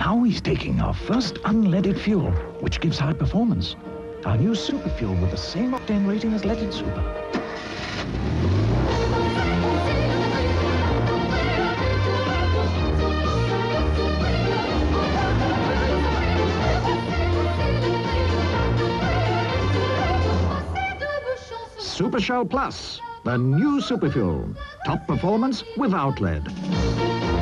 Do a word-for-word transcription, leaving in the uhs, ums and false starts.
Now he's taking our first unleaded fuel, which gives high performance. Our new super fuel with the same octane rating as leaded super. Supershell Plus, the new super fuel. Top performance without lead.